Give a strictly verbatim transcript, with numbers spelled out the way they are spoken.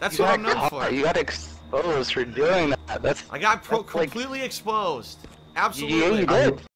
That's you what I'm got known caught. for. You got exposed for doing that. That's. I got pro that's like- completely exposed. Yeah, Absolutely. you did.